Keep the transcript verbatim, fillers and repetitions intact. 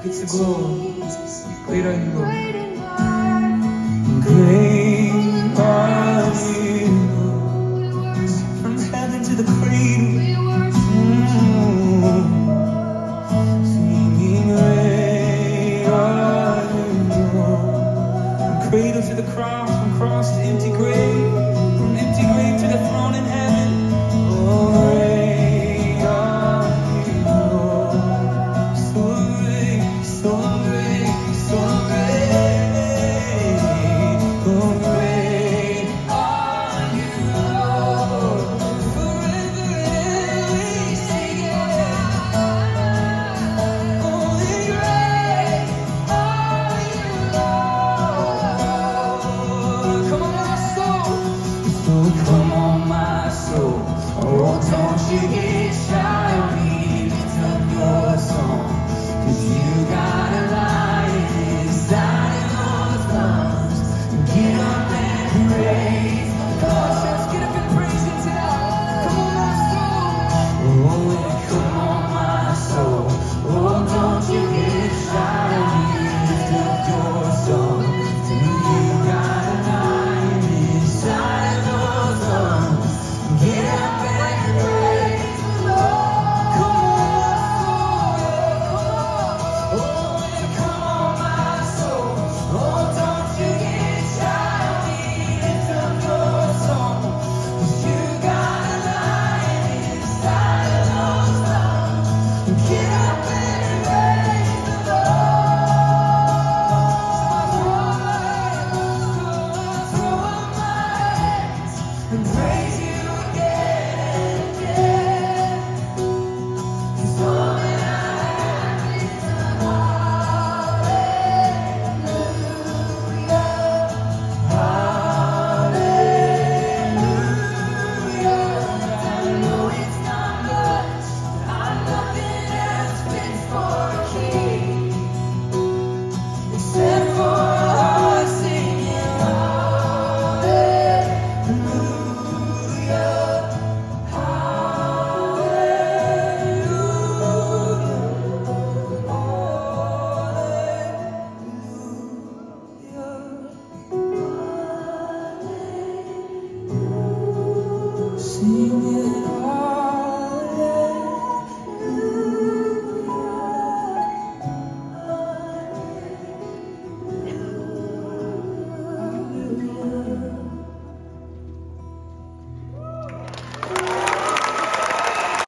It's the glory. Great are you, Lord. Great are you, Lord. From heaven to the cradle. Mm. Singing, great are you, Lord. From cradle to the cross, from cross to empty grave, from empty grave to the throne in heaven. Oh, great are you, Lord. So great, so great, so great. Oh, great are you, Lord. Forever and ever we sing it. Only great are you, Lord. Come on, my soul. So come on, my soul. Oh, don't you get shy on me. Lift up your song. 'Cause you got a lion inside of those lungs. Get up and praise. Come on, church, get up and praise Him tonight. Come on, my soul. Oh, come on, my soul. Oh, don't you get shy on me. Lift up your song. You got a lion inside of those lungs. Get up and praise the Lord. Come on, my soul. Oh, come on, my soul. Oh, don't you get shy on me. Lift up your song. 'Cause you got a lion inside of those lungs. Get up and praise the Lord. Throw up my hands and praise you again and again. 'Cause all that I have is a hallelujah, hallelujah. I know it's not much, but I'm nothing else fit for a king, except for a heart singing hallelujah, hallelujah, hallelujah. Sing